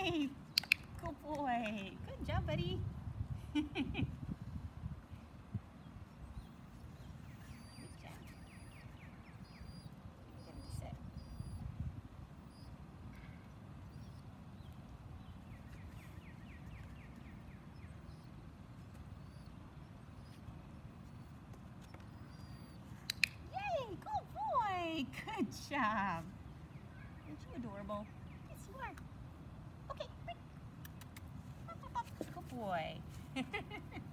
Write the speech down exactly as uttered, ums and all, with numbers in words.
boy. Good boy. Good job, buddy. Good job. Get him to sit. Yay, good boy. Good job. Aren't you adorable? Yes, you are. Okay. Good boy.